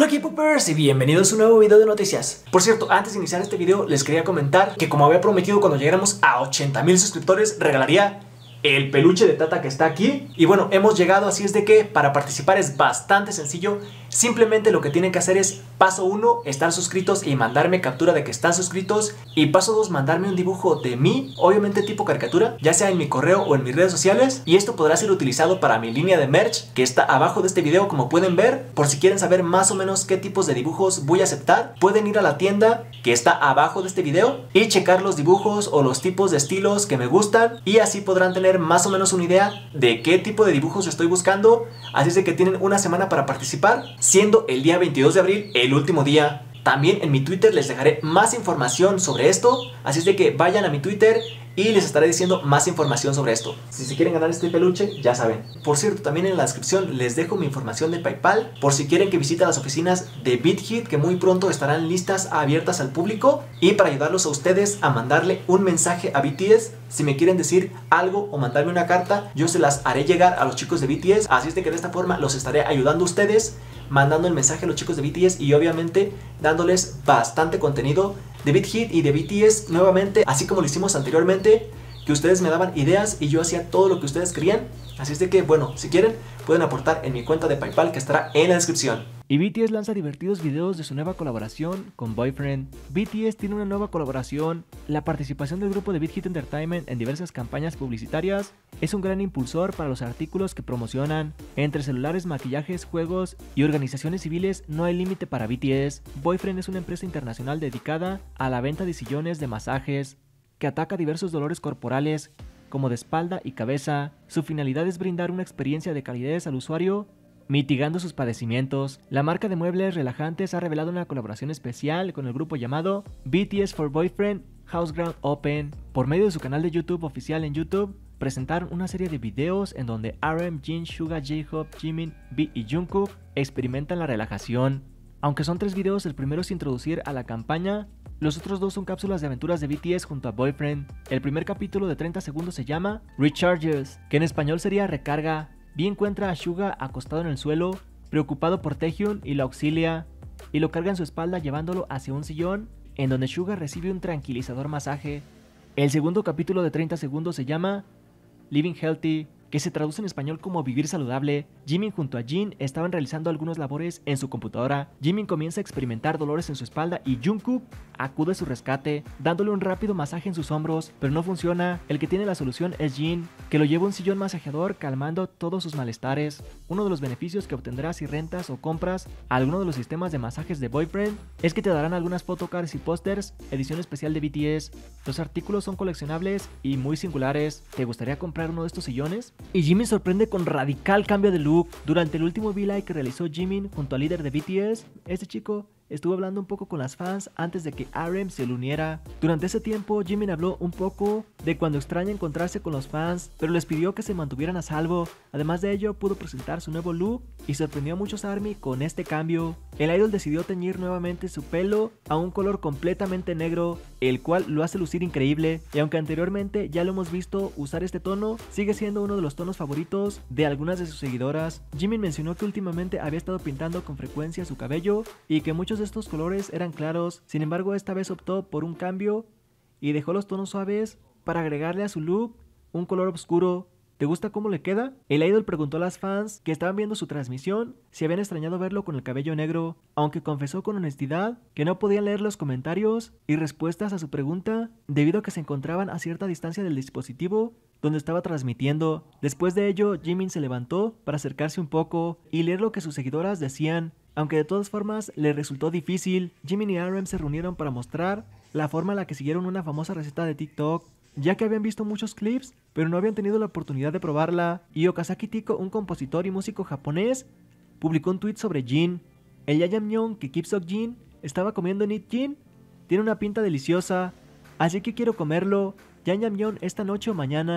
Hola K-Popers y bienvenidos a un nuevo video de noticias. Por cierto, antes de iniciar este video les quería comentar que como había prometido cuando llegáramos a 80,000 suscriptores regalaría el peluche de Tata que está aquí. Y bueno, hemos llegado, así es de que para participar es bastante sencillo. Simplemente lo que tienen que hacer es: paso 1, estar suscritos y mandarme captura de que están suscritos. Y paso 2, mandarme un dibujo de mí, obviamente tipo caricatura, ya sea en mi correo o en mis redes sociales. Y esto podrá ser utilizado para mi línea de merch, que está abajo de este video, como pueden ver. Por si quieren saber más o menos qué tipos de dibujos voy a aceptar, pueden ir a la tienda que está abajo de este video y checar los dibujos o los tipos de estilos que me gustan. Y así podrán tener más o menos una idea de qué tipo de dibujos estoy buscando. Así es de que tienen una semana para participar, siendo el día 22 de abril el último día. También en mi Twitter les dejaré más información sobre esto, así es de que vayan a mi Twitter y les estaré diciendo más información sobre esto. Si se quieren ganar este peluche, ya saben. Por cierto, también en la descripción les dejo mi información de PayPal, por si quieren que visiten las oficinas de BitHit, que muy pronto estarán listas, abiertas al público, y para ayudarlos a ustedes a mandarle un mensaje a BTS. Si me quieren decir algo o mandarme una carta, yo se las haré llegar a los chicos de BTS, así es de que de esta forma los estaré ayudando a ustedes, mandando el mensaje a los chicos de BTS y obviamente dándoles bastante contenido de BitHit y de BTS nuevamente, así como lo hicimos anteriormente, que ustedes me daban ideas y yo hacía todo lo que ustedes querían. Así es de que, bueno, si quieren pueden aportar en mi cuenta de PayPal, que estará en la descripción. Y BTS lanza divertidos videos de su nueva colaboración con Boyfriend. BTS tiene una nueva colaboración. La participación del grupo de BitHit Entertainment en diversas campañas publicitarias es un gran impulsor para los artículos que promocionan. Entre celulares, maquillajes, juegos y organizaciones civiles no hay límite para BTS. Boyfriend es una empresa internacional dedicada a la venta de sillones de masajes que ataca diversos dolores corporales como de espalda y cabeza. Su finalidad es brindar una experiencia de calidez al usuario, mitigando sus padecimientos. La marca de muebles relajantes ha revelado una colaboración especial con el grupo llamado BTS for Boyfriend Houseground Open. Por medio de su canal de YouTube oficial en YouTube, presentaron una serie de videos en donde RM, Jin, Suga, J-Hope, Jimin, V y Jungkook experimentan la relajación. Aunque son 3 videos, el primero es introducir a la campaña. Los otros 2 son cápsulas de aventuras de BTS junto a Boyfriend. El primer capítulo de 30 segundos se llama Recharges, que en español sería recarga. Vi encuentra a Suga acostado en el suelo, preocupado por Taehyun, y lo auxilia y lo carga en su espalda llevándolo hacia un sillón en donde Suga recibe un tranquilizador masaje. El segundo capítulo de 30 segundos se llama Living Healthy, que se traduce en español como vivir saludable. Jimin junto a Jin estaban realizando algunas labores en su computadora. Jimin comienza a experimentar dolores en su espalda y Jungkook acude a su rescate, dándole un rápido masaje en sus hombros, pero no funciona. El que tiene la solución es Jin, que lo lleva a un sillón masajeador calmando todos sus malestares. Uno de los beneficios que obtendrás si rentas o compras alguno de los sistemas de masajes de Boyfriend es que te darán algunas photocards y pósters, edición especial de BTS. Los artículos son coleccionables y muy singulares. ¿Te gustaría comprar uno de estos sillones? Y Jimin sorprende con radical cambio de look. Durante el último V-Live que realizó Jimin junto al líder de BTS, este chico estuvo hablando un poco con las fans antes de que RM se le uniera. Durante ese tiempo, Jimin habló un poco de cuando extraña encontrarse con los fans, pero les pidió que se mantuvieran a salvo. Además de ello, pudo presentar su nuevo look y sorprendió a muchos ARMY con este cambio. El idol decidió teñir nuevamente su pelo a un color completamente negro, el cual lo hace lucir increíble, y aunque anteriormente ya lo hemos visto usar este tono, sigue siendo uno de los tonos favoritos de algunas de sus seguidoras. Jimin mencionó que últimamente había estado pintando con frecuencia su cabello y que muchos de estos colores eran claros. Sin embargo, esta vez optó por un cambio y dejó los tonos suaves para agregarle a su look un color oscuro. ¿Te gusta cómo le queda? El idol preguntó a las fans que estaban viendo su transmisión si habían extrañado verlo con el cabello negro, aunque confesó con honestidad que no podían leer los comentarios y respuestas a su pregunta debido a que se encontraban a cierta distancia del dispositivo donde estaba transmitiendo. Después de ello, Jimin se levantó para acercarse un poco y leer lo que sus seguidoras decían, aunque de todas formas le resultó difícil. Jimin y RM se reunieron para mostrar la forma en la que siguieron una famosa receta de TikTok, ya que habían visto muchos clips, pero no habían tenido la oportunidad de probarla. Y Okazaki Tiko, un compositor y músico japonés, publicó un tweet sobre Jin. El Jajangmyeon que Kim Seok-jin estaba comiendo en Eat Jin tiene una pinta deliciosa, así que quiero comerlo. Jajangmyeon esta noche o mañana.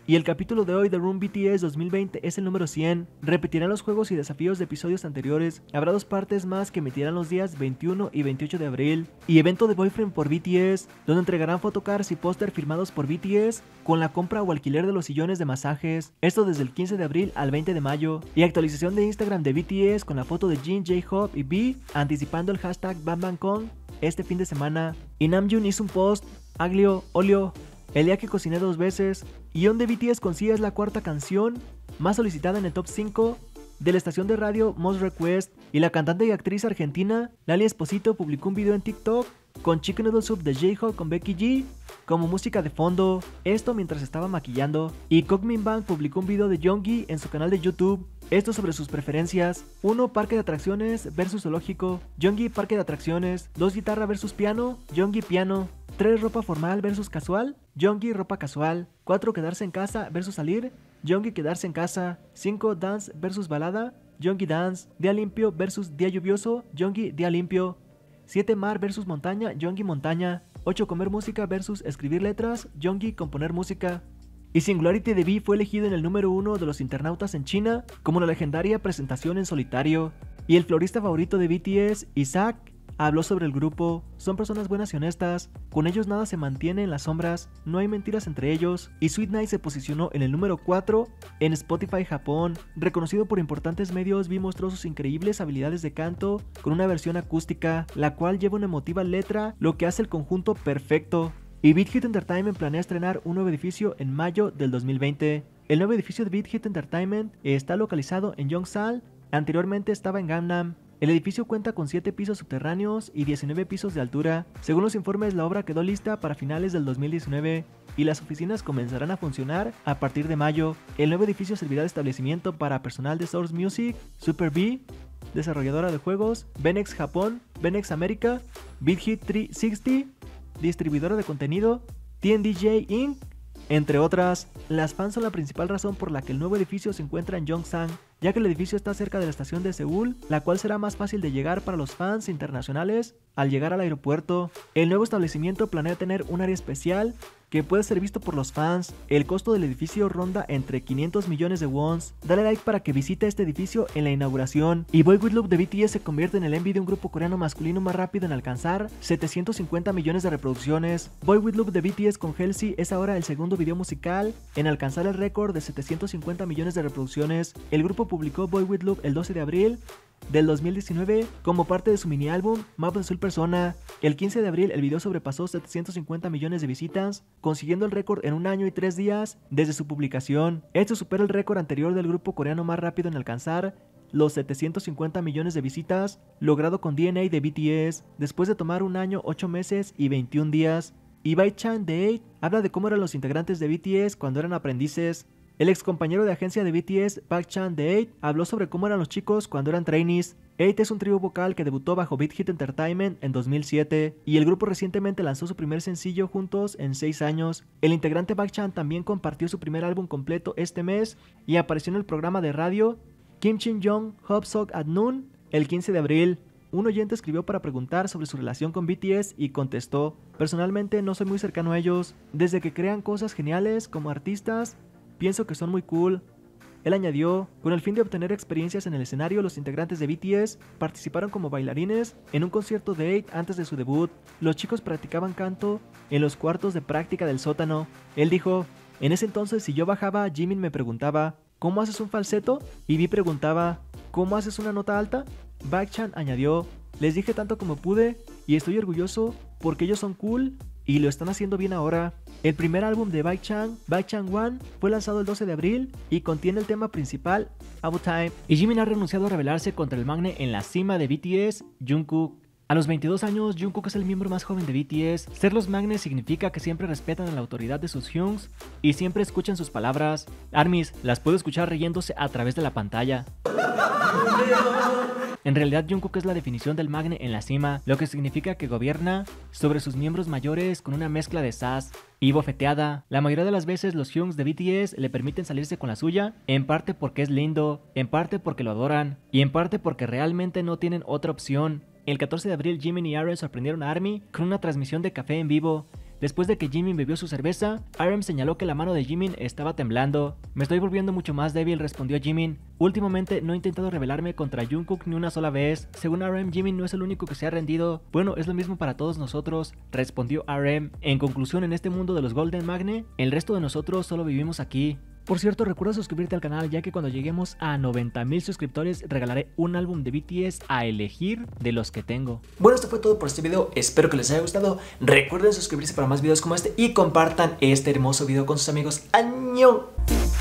Y el capítulo de hoy de Room BTS 2020 es el número 100. Repetirán los juegos y desafíos de episodios anteriores. Habrá 2 partes más que emitirán los días 21 y 28 de abril. Y evento de Boyfriend por BTS, donde entregarán photocards y póster firmados por BTS con la compra o alquiler de los sillones de masajes. Esto desde el 15 de abril al 20 de mayo. Y actualización de Instagram de BTS con la foto de Jin, J-Hope y V anticipando el hashtag BangBangCon este fin de semana. Y Namjoon hizo un post: Aglio, Olio, el día que cociné 2 veces. Y donde BTS consigue es la 4ª canción más solicitada en el top 5 de la estación de radio Most Request. Y la cantante y actriz argentina Lali Esposito publicó un video en TikTok con Chicken Noodle Soup de J-Hope con Becky G como música de fondo, esto mientras estaba maquillando. Y Kokmin Bang publicó un video de Yoongi en su canal de YouTube, esto sobre sus preferencias: 1 parque de atracciones versus zoológico, Yoongi parque de atracciones; 2 guitarra versus piano, Yoongi piano; 3 ropa formal versus casual, Yoongi ropa casual; 4 quedarse en casa versus salir, Yoongi quedarse en casa; 5 dance versus balada, Yoongi dance; día limpio versus día lluvioso, Yoongi día limpio; 7 mar versus montaña, Yoongi montaña; 8 comer música versus escribir letras, Yoongi componer música. Y Singularity de V fue elegido en el número 1 de los internautas en China como la legendaria presentación en solitario. Y el florista favorito de BTS, Isaac, habló sobre el grupo: son personas buenas y honestas, con ellos nada se mantiene en las sombras, no hay mentiras entre ellos. Y Sweet Night se posicionó en el número 4 en Spotify Japón. Reconocido por importantes medios, V mostró sus increíbles habilidades de canto con una versión acústica, la cual lleva una emotiva letra, lo que hace el conjunto perfecto. Y Big Hit Entertainment planea estrenar un nuevo edificio en mayo del 2020. El nuevo edificio de Big Hit Entertainment está localizado en Yongsan, anteriormente estaba en Gangnam. El edificio cuenta con 7 pisos subterráneos y 19 pisos de altura. Según los informes, la obra quedó lista para finales del 2019 y las oficinas comenzarán a funcionar a partir de mayo. El nuevo edificio servirá de establecimiento para personal de Source Music, Super B, desarrolladora de juegos, Benex Japón, Benex América, Big Hit 360, distribuidora de contenido, TNDJ Inc., entre otras. Las fans son la principal razón por la que el nuevo edificio se encuentra en Yongsan, ya que el edificio está cerca de la estación de Seúl, la cual será más fácil de llegar para los fans internacionales al llegar al aeropuerto. El nuevo establecimiento planea tener un área especial que puede ser visto por los fans. El costo del edificio ronda entre 500 millones de wons. Dale like para que visite este edificio en la inauguración. Y Boy With Love de BTS se convierte en el MV de un grupo coreano masculino más rápido en alcanzar 750 millones de reproducciones. Boy With Love de BTS con Halsey es ahora el segundo video musical en alcanzar el récord de 750 millones de reproducciones. El grupo publicó Boy With Love el 12 de abril del 2019 como parte de su mini álbum Map of Soul Persona. El 15 de abril el video sobrepasó 750 millones de visitas, consiguiendo el récord en 1 año y 3 días desde su publicación. Esto supera el récord anterior del grupo coreano más rápido en alcanzar los 750 millones de visitas, logrado con DNA de BTS, después de tomar 1 año, 8 meses y 21 días. Y Baekhyun de 8 habla de cómo eran los integrantes de BTS cuando eran aprendices. El ex compañero de agencia de BTS, Baekhyun de 8, habló sobre cómo eran los chicos cuando eran trainees. 8 es un trío vocal que debutó bajo Big Hit Entertainment en 2007 y el grupo recientemente lanzó su primer sencillo juntos en 6 años. El integrante Baekhyun también compartió su primer álbum completo este mes y apareció en el programa de radio Kim Shin Young Hop Sok at Noon el 15 de abril. Un oyente escribió para preguntar sobre su relación con BTS y contestó: personalmente no soy muy cercano a ellos, desde que crean cosas geniales como artistas, pienso que son muy cool. Él añadió: con el fin de obtener experiencias en el escenario, los integrantes de BTS participaron como bailarines en un concierto de 8 antes de su debut. Los chicos practicaban canto en los cuartos de práctica del sótano. Él dijo: en ese entonces si yo bajaba, Jimin me preguntaba ¿cómo haces un falseto? Y V preguntaba ¿cómo haces una nota alta? Baekhyun añadió: les dije tanto como pude y estoy orgulloso porque ellos son cool y lo están haciendo bien ahora. El primer álbum de Baekhyun, Baekhyun One, fue lanzado el 12 de abril y contiene el tema principal, About Time. Y Jimin ha renunciado a rebelarse contra el magne en la cima de BTS, Jungkook. A los 22 años, Jungkook es el miembro más joven de BTS. Ser los magnes significa que siempre respetan a la autoridad de sus hyungs y siempre escuchan sus palabras. ARMYs las puedo escuchar riéndose a través de la pantalla. En realidad, Jungkook es la definición del magne en la cima, lo que significa que gobierna sobre sus miembros mayores con una mezcla de sass y bofeteada. La mayoría de las veces los hyungs de BTS le permiten salirse con la suya, en parte porque es lindo, en parte porque lo adoran y en parte porque realmente no tienen otra opción. El 14 de abril, Jimin y Aaron sorprendieron a ARMY con una transmisión de café en vivo. Después de que Jimin bebió su cerveza, RM señaló que la mano de Jimin estaba temblando. Me estoy volviendo mucho más débil, respondió Jimin. Últimamente no he intentado rebelarme contra Jungkook ni una sola vez. Según RM, Jimin no es el único que se ha rendido. Bueno, es lo mismo para todos nosotros, respondió RM. En conclusión, en este mundo de los Golden Magne, el resto de nosotros solo vivimos aquí. Por cierto, recuerda suscribirte al canal, ya que cuando lleguemos a 90,000 suscriptores regalaré un álbum de BTS a elegir de los que tengo. Bueno, esto fue todo por este video, espero que les haya gustado. Recuerden suscribirse para más videos como este y compartan este hermoso video con sus amigos. ¡Año!